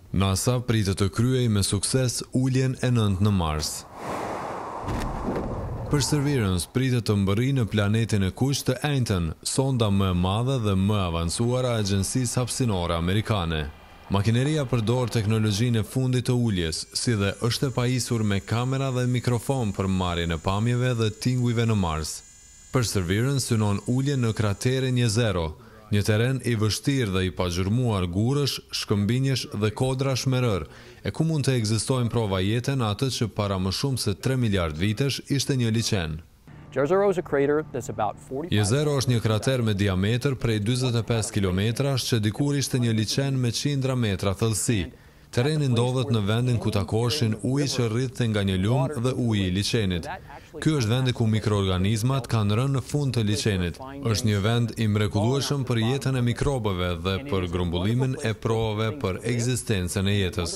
NASA pritet të kryej me sukses uljen e 9 në Mars. Perseverance pritet të mbërrijë në planetin e kuq të enjtën, sonda më e madhe dhe më e avancuar e Agjencisë Hapësinore Amerikane. Makineria përdor teknologjinë e fundit të uljes, si dhe është e pajisur me kamera dhe mikrofon për marrjen e pamjeve dhe tingujve në Mars. Perseverance synon uljen në kraterin Jezero, një teren i vështirë dhe i pagjurmuar gurësh, shkëmbinjesh dhe kodrash me rër, e ku mund të ekzistojnë prova jete në atë që para më shumë se 3 miliard vitesh ishte një liqen. Jezero është një krater me diametër prej 45 kilometrash që dikur ishte një liqen me qindra metra thellësi. Tereni ndodhet në vendin ku takoheshin uji që rrithte nga një lumë dhe uji i liqenit. Ky është vendi ku mikroorganizmat kanë rënë në fund të liqenit. Është një vend i mrekullueshëm për jetën e mikrobëve dhe për grumbullimin e provave për ekzistencën e jetës.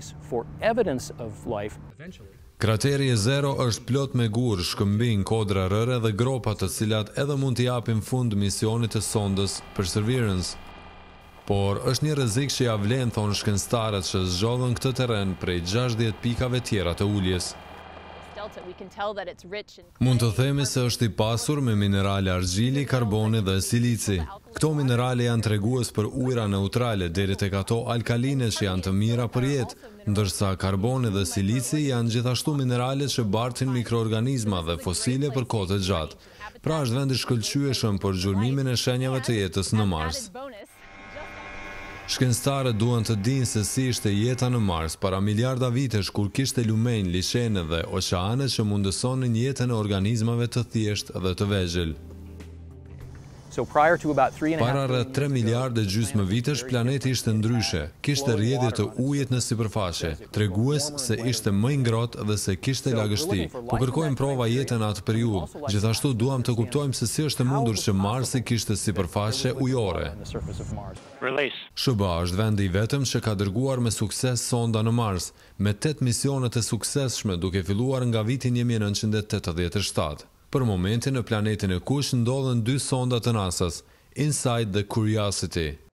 Krateri Jezero është plot me gurë, shkëmbinj, kodra rëre dhe gropa të cilat edhe mund t'i japin fund misionit të sondës Perseverance. Por është një rrezik që ja vlen, thonë shkencëtarët që zgjodhen këtë terren prej 60 pikave tjera të uljes. Mund të themi se është i pasur me minerale argjili, karboni dhe silici. Këto minerale janë tregues për ujëra neutrale deri tek ato alkaline që janë të mira për jetë, ndërsa karboni dhe silici janë gjithashtu minerale që bartin mikroorganizma dhe fosile për kohë të gjatë. Pra është vend i shkëlqyeshëm për zhurmimin e shenjave të jetës në Mars. Shkencëtarët duan të dinë se si ishte jeta në Mars para miliarda vitesh kur kishte lumenj, liqene dhe oqeane që mundësonin jetën e organizmave të thjeshtë dhe të vegjël. Para rreth 3 miliardë gjysmë vitesh planeti ishte ndryshe, kishte rrjedhje të ujit në sipërfaqe, tregues se ishte më i ngrohtë dhe se kishte lagështi. Po kërkojmë prova jete në atë periudhë. Gjithashtu duam të kuptojmë se si është e mundur që Marsi kishte sipërfaqe ujore. SHBA është vendi i vetëm që ka dërguar me sukses sonda në Mars, me 8 misionet e suksesshme duke filluar nga viti 1987. Për momentin në planetin e kuq ndodhen 2 sonda të NASA-s, InSight dhe Curiosity.